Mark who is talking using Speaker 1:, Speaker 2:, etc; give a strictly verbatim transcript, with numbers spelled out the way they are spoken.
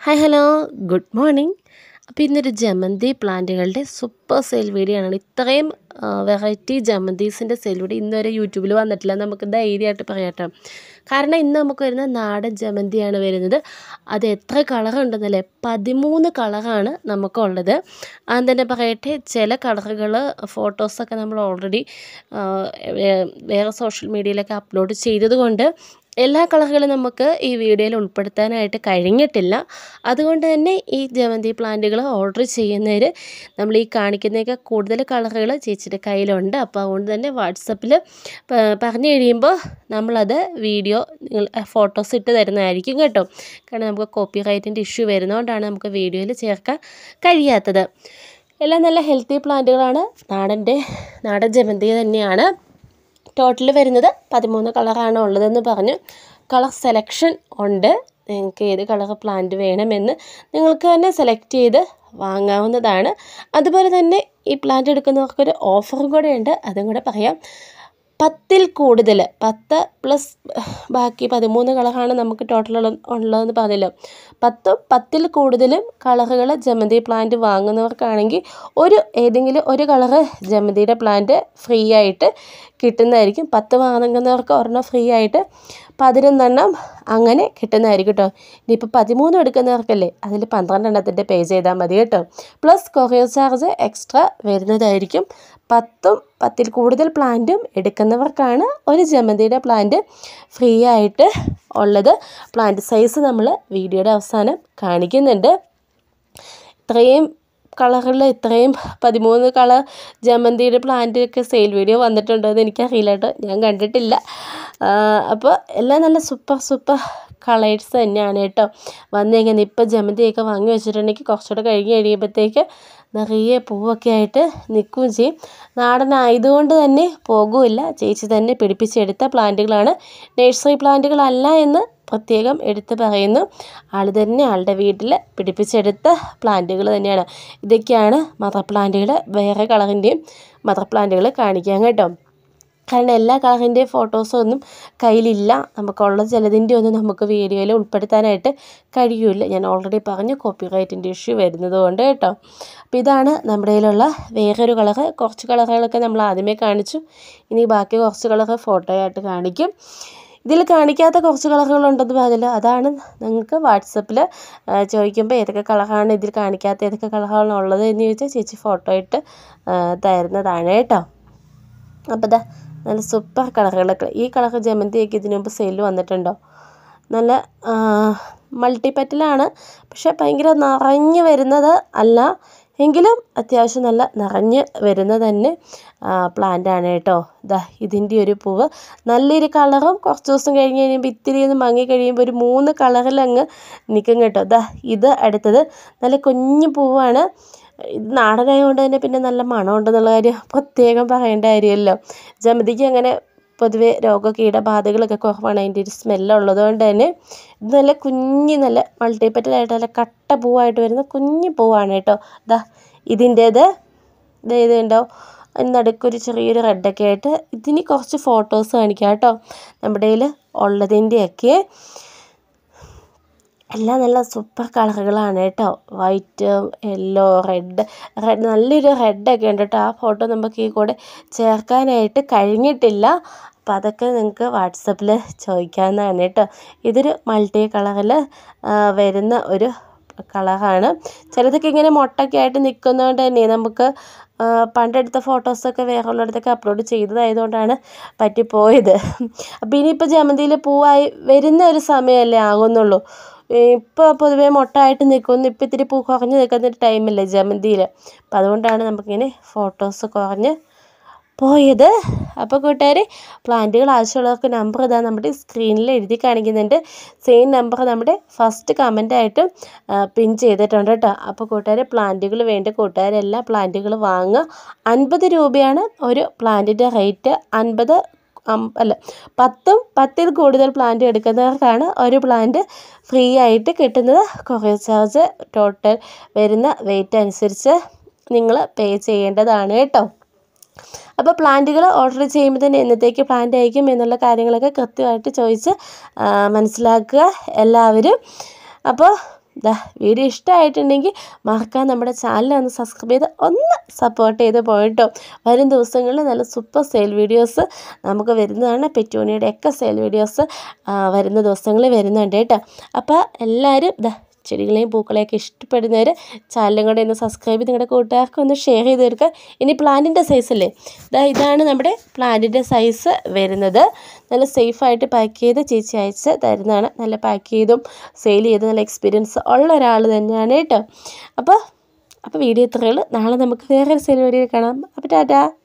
Speaker 1: Hi hello good morning. അപ്പോൾ ഇന്നൊരു ജമന്തി പ്ലാന്റുകളുടെ സൂപ്പർ സെയിൽ വീഡിയോ ആണ്. ഇത്രയും വെറൈറ്റി ജമന്തീസിൻ്റെ സെയിൽ വീഡിയോ ഇന്നുവരെ യൂട്യൂബിൽ വന്നിട്ടില്ല, നമുക്ക് ധൈര്യമായിട്ട് പറയാട്ടോ. കാരണം ഇന്ന് നമുക്ക് വരുന്ന നാടൻ ജമന്തിയാണ് വരുന്നത്. അത് എത്ര കളറുണ്ടെന്നല്ലേ, പതിമൂന്ന് കളറാണ് നമുക്കുള്ളത്. അത് തന്നെ പറയട്ടെ, ചില കളറുകൾ ഫോട്ടോസൊക്കെ നമ്മൾ ഓൾറെഡി വേറെ സോഷ്യൽ മീഡിയയിലൊക്കെ അപ്ലോഡ് ചെയ്തതുകൊണ്ട് എല്ലാ കളറുകളും നമുക്ക് ഈ വീഡിയോയിൽ ഉൾപ്പെടുത്താനായിട്ട് കഴിഞ്ഞിട്ടില്ല. അതുകൊണ്ട് തന്നെ ഈ ജമന്തി പ്ലാന്റുകൾ ഓർഡർ ചെയ്യുന്നവർ നമ്മൾ ഈ കാണിക്കുന്നതൊക്കെ കൂടുതൽ കളറുകൾ ചേച്ചിയുടെ കയ്യിലുണ്ട്. അപ്പോൾ അതുകൊണ്ട് തന്നെ വാട്സപ്പിൽ പറഞ്ഞു കഴിയുമ്പോൾ നമ്മളത് വീഡിയോ നിങ്ങൾ ഫോട്ടോസ് ഇട്ട് തരുന്നതായിരിക്കും കേട്ടോ. കാരണം നമുക്ക് കോപ്പി റൈറ്റിൻ്റെ ഇഷ്യൂ വരുന്നതുകൊണ്ടാണ് നമുക്ക് വീഡിയോയിൽ ചേർക്കാൻ കഴിയാത്തത്. എല്ലാം നല്ല ഹെൽത്തി പ്ലാന്റുകളാണ്, നാടൻ്റെ നാടൻ ജമന്തി തന്നെയാണ്. ടോട്ടൽ വരുന്നത് പതിമൂന്ന് കളറാണ് ഉള്ളതെന്ന് പറഞ്ഞു. കളർ സെലക്ഷൻ ഉണ്ട്, നിങ്ങൾക്ക് ഏത് കളർ പ്ലാന്റ് വേണമെന്ന് നിങ്ങൾക്ക് തന്നെ സെലക്ട് ചെയ്ത് വാങ്ങാവുന്നതാണ്. അതുപോലെ തന്നെ ഈ പ്ലാന്റ് എടുക്കുന്നവർക്കൊരു ഓഫറും കൂടെ ഉണ്ട്, അതും കൂടെ പറയാം. പത്തിൽ കൂടുതൽ, പത്ത് പ്ലസ് ബാക്കി പതിമൂന്ന് കളറാണ് നമുക്ക് ടോട്ടൽ ഉള്ളതെന്ന് പറഞ്ഞല്ലോ. പത്തും പത്തിൽ കൂടുതലും കളറുകൾ ജമന്തി പ്ലാന്റ് വാങ്ങുന്നവർക്കാണെങ്കിൽ ഒരു ഏതെങ്കിലും ഒരു കളറ് ജമന്തിയുടെ പ്ലാന്റ് ഫ്രീ ആയിട്ട് കിട്ടുന്നതായിരിക്കും. പത്ത് വാങ്ങുന്നവർക്ക് ഒരെണ്ണം ഫ്രീ ആയിട്ട് പതിനൊന്നെണ്ണം അങ്ങനെ കിട്ടുന്നതായിരിക്കും കേട്ടോ. ഇനിയിപ്പോൾ പതിമൂന്ന് എടുക്കുന്നവർക്കല്ലേ, അതിൽ പന്ത്രണ്ടെണ്ണത്തിൻ്റെ പേ ചെയ്താൽ മതി കേട്ടോ. പ്ലസ് കൊറിയർ ചാർജ് എക്സ്ട്രാ വരുന്നതായിരിക്കും. പത്തും പത്തിൽ കൂടുതൽ പ്ലാന്റും എടുക്കുന്നവർക്കാണ് ഒരു ജമന്തിയുടെ പ്ലാന്റ് ഫ്രീ ആയിട്ട് ഉള്ളത്. പ്ലാന്റ് സൈസ് നമ്മൾ വീഡിയോയുടെ അവസാനം കാണിക്കുന്നുണ്ട്. ഇത്രയും കളറുകളിൽ ഇത്രയും പതിമൂന്ന് കളർ ജമന്തിയുടെ പ്ലാന്റൊക്കെ സെയിൽ വീഡിയോ വന്നിട്ടുണ്ടോ എന്ന് എനിക്കറിയില്ല കേട്ടോ, ഞാൻ കണ്ടിട്ടില്ല. അപ്പോൾ എല്ലാം നല്ല സൂപ്പർ സൂപ്പർ കളേഴ്സ് തന്നെയാണ് കേട്ടോ വന്നേക്കുന്നത്. ഇപ്പോൾ ജമന്തിയൊക്കെ വാങ്ങി വെച്ചിട്ടുണ്ടെങ്കിൽ കുറച്ചുകൂടെ കഴിഞ്ഞ് കഴിയുമ്പോഴത്തേക്ക് നിറയെ പൂവൊക്കെ ആയിട്ട് നിൽക്കുകയും ചെയ്യും. നാടനായതുകൊണ്ട് തന്നെ പോകുമില്ല, ചേച്ചി തന്നെ പിടിപ്പിച്ചെടുത്ത പ്ലാന്റുകളാണ്, നഴ്സറി പ്ലാന്റുകളല്ല എന്ന് പ്രത്യേകം എടുത്ത് പറയുന്നു. ആൾ തന്നെ ആളുടെ വീട്ടിൽ പിടിപ്പിച്ചെടുത്ത പ്ലാന്റുകൾ തന്നെയാണ്. ഇതൊക്കെയാണ് മദർ പ്ലാന്റുകൾ. വേറെ കളറിൻ്റെയും മദർ പ്ലാന്റുകൾ കാണിക്കാം കേട്ടോ. കാരണം എല്ലാ കളറിൻ്റെയും ഫോട്ടോസൊന്നും കയ്യിലില്ല, നമുക്കുള്ള ചിലതിൻ്റെ ഒന്നും നമുക്ക് വീഡിയോയിൽ ഉൾപ്പെടുത്താനായിട്ട് കഴിയില്ല. ഞാൻ ഓൾറെഡി പറഞ്ഞു, കോപ്പി റൈറ്റിൻ്റെ ഇഷ്യൂ വരുന്നത് കൊണ്ട് കേട്ടോ. അപ്പോൾ ഇതാണ് നമ്മുടെ കയ്യിലുള്ള വേറൊരു കളറ്. കുറച്ച് കളറുകളൊക്കെ നമ്മൾ ആദ്യമേ കാണിച്ചു, ഇനി ബാക്കി കുറച്ച് കളറ് ഫോട്ടോയായിട്ട് കാണിക്കും. ഇതിൽ കാണിക്കാത്ത കുറച്ച് കളറുകളുണ്ടെന്ന് പറഞ്ഞല്ലോ, അതാണ് നിങ്ങൾക്ക് വാട്സപ്പിൽ ചോദിക്കുമ്പോൾ ഏതൊക്കെ കളറാണ് ഇതിൽ കാണിക്കാത്ത, ഏതൊക്കെ കളറാണ് ഉള്ളത് എന്ന് ചോദിച്ചാൽ ചേച്ചി ഫോട്ടോ ഇട്ട് തരുന്നതാണ് കേട്ടോ. അപ്പോൾ ഇതാ നല്ല സൂപ്പർ കളറുകളൊക്കെ. ഈ കളർ ജമന്തിയൊക്കെ ഇതിനു മുമ്പ് സെയിൽ വന്നിട്ടുണ്ടോ? നല്ല മൾട്ടിപ്പറ്റലാണ്, പക്ഷേ ഭയങ്കര നിറഞ്ഞ് വരുന്നത് അല്ല, എങ്കിലും അത്യാവശ്യം നല്ല നിറഞ്ഞ് വരുന്നത് തന്നെ പ്ലാന്റാണ് കേട്ടോ. ഇതാ ഇതിൻ്റെ ഒരു പൂവ് നല്ലൊരു കളറും കുറച്ച് ദിവസം കഴിഞ്ഞ് കഴിയുമ്പോൾ ഇത്തിരി ഒന്ന് മങ്ങി കഴിയുമ്പോൾ ഒരു മൂന്ന് കളറിലങ്ങ് നിൽക്കും കേട്ടോ. ഇതാ ഇത് അടുത്തത് നല്ല കുഞ്ഞു പൂവാണ്. ഇത് നാടനായതുകൊണ്ട് തന്നെ പിന്നെ നല്ല മണമുണ്ടെന്നുള്ള കാര്യം പ്രത്യേകം പറയേണ്ട കാര്യമല്ലോ. ജമന്തിക്ക് അങ്ങനെ പൊതുവെ രോഗ കീടബാധകളൊക്കെ കുറവാണ്, അതിൻ്റെ ഒരു സ്മെല്ലുള്ളത് കൊണ്ട് തന്നെ. ഇത് നല്ല കുഞ്ഞ് നല്ല മൾട്ടിപ്പറ്റലായിട്ട് നല്ല കട്ട പൂവായിട്ട് വരുന്ന കുഞ്ഞു പൂവാണ് കേട്ടോ. ഇതാ ഇതിൻ്റേത് ഇത് ഇതുണ്ടോ, നടുക്കൊരു ചെറിയൊരു റെഡൊക്കെ ആയിട്ട്. ഇതിന് കുറച്ച് ഫോട്ടോസ് കാണിക്കാം കേട്ടോ നമ്മുടെ കയ്യിൽ ഉള്ളതിൻ്റെയൊക്കെ. എല്ലാം നല്ല സൂപ്പർ കളറുകളാണ് കേട്ടോ. വൈറ്റ്, യെല്ലോ, റെഡ് റെഡ് നല്ലൊരു റെഡൊക്കെ ഉണ്ട് കേട്ടോ. ആ ഫോട്ടോ നമുക്ക് ഈ കൂടെ ചേർക്കാനായിട്ട് കഴിഞ്ഞിട്ടില്ല, അപ്പോൾ അതൊക്കെ നിങ്ങൾക്ക് വാട്സപ്പിൽ ചോദിക്കാവുന്നതാണ് കേട്ടോ. ഇതൊരു മൾട്ടി കളറിൽ വരുന്ന ഒരു കളറാണ്. ചിലതൊക്കെ ഇങ്ങനെ മുട്ടൊക്കെ ആയിട്ട് നിൽക്കുന്നതുകൊണ്ട് തന്നെ നമുക്ക് പണ്ടെടുത്ത ഫോട്ടോസൊക്കെ വേറെ ഉള്ളിടത്തൊക്കെ അപ്ലോഡ് ചെയ്തതായതുകൊണ്ടാണ് പറ്റിപ്പോയത്. അപ്പോൾ ഇനിയിപ്പോൾ ജമന്തിയിൽ പൂവായി വരുന്ന ഒരു സമയമല്ലേ ആകുന്നുള്ളൂ. ഇപ്പോൾ പൊതുവേ മൊട്ടായിട്ട് നിൽക്കുന്നു, ഇപ്പോൾ ഇത്തിരി പൂ കുറഞ്ഞ് നിൽക്കുന്ന ഒരു ടൈമല്ലേ ജമന്തിയിൽ. അപ്പോൾ അതുകൊണ്ടാണ് നമുക്കിങ്ങനെ ഫോട്ടോസ് കുറഞ്ഞ് പോയത്. അപ്പോൾ കൂട്ടുകാർ, പ്ലാന്റുകൾ ആവശ്യമുള്ളവർക്ക് നമ്പർ ഇതാ നമ്മുടെ സ്ക്രീനിൽ എഴുതി കാണിക്കുന്നുണ്ട്. സെയിം നമ്പർ നമ്മുടെ ഫസ്റ്റ് കമൻറ്റായിട്ടും പിൻ ചെയ്തിട്ടുണ്ട് കേട്ടോ. അപ്പോൾ കൂട്ടുകാർ, പ്ലാന്റുകൾ വേണ്ട കൂട്ടുകാരെല്ലാം പ്ലാന്റുകൾ വാങ്ങുക. അൻപത് രൂപയാണ് ഒരു പ്ലാന്റിൻ്റെ റേറ്റ്. അൻപത് അല്ല പത്തും പത്തിൽ കൂടുതൽ പ്ലാന്റ് എടുക്കുന്നവർക്കാണ് ഒരു പ്ലാന്റ് ഫ്രീ ആയിട്ട് കിട്ടുന്നത്. കൊറിയർ ചാർജ് ടോട്ടൽ വരുന്ന വെയിറ്റ് അനുസരിച്ച് നിങ്ങൾ പേ ചെയ്യേണ്ടതാണ് കേട്ടോ. അപ്പോൾ പ്ലാന്റുകൾ ഓർഡർ ചെയ്യുമ്പോൾ തന്നെ എന്നത്തേക്ക് പ്ലാന്റ് അയക്കും എന്നുള്ള കാര്യങ്ങളൊക്കെ കൃത്യമായിട്ട് ചോദിച്ച് മനസ്സിലാക്കുക എല്ലാവരും. അപ്പോൾ ദാ വീഡിയോ ഇഷ്ടമായിട്ടുണ്ടെങ്കിൽ മറക്കാൻ നമ്മുടെ ചാനൽ ഒന്ന് സബ്സ്ക്രൈബ് ചെയ്ത് ഒന്ന് സപ്പോർട്ട് ചെയ്ത് പോയിട്ടോ. വരും ദിവസങ്ങളിൽ നല്ല സൂപ്പർ സെയിൽ വീഡിയോസ് നമുക്ക് വരുന്നതാണ്. പെറ്റൂണിയുടെ ഒക്കെ സെയിൽ വീഡിയോസ് വരുന്ന ദിവസങ്ങളിൽ വരുന്നുണ്ട് കേട്ടോ. അപ്പോൾ എല്ലാവരും ദാ ചെടികളെയും പൂക്കളെയൊക്കെ ഇഷ്ടപ്പെടുന്നവർ ചാനലും കൂടെ ഒന്ന് സബ്സ്ക്രൈബ് ചെയ്ത് നിങ്ങളുടെ കൂട്ടുകാർക്ക് ഒന്ന് ഷെയർ ചെയ്ത് തീർക്കുക. ഇനി പ്ലാന്റിൻ്റെ സൈസല്ലേ, ഇതാ ഇതാണ് നമ്മുടെ പ്ലാന്റിൻ്റെ സൈസ് വരുന്നത്. നല്ല സേഫായിട്ട് പാക്ക് ചെയ്ത് ചേച്ചി അയച്ച് തരുന്നതാണ്. നല്ല പാക്ക് ചെയ്തും സെയിൽ ചെയ്ത് നല്ല എക്സ്പീരിയൻസ് ഉള്ള ഒരാൾ തന്നെയാണ് കേട്ടോ. അപ്പോൾ അപ്പോൾ വീഡിയോ ഇത്രയേ ഉള്ളൂ. നാളെ നമുക്ക് വേറൊരു സെയിൽ വീഡിയോ കാണാം. അപ്പോൾ ടാറ്റാ.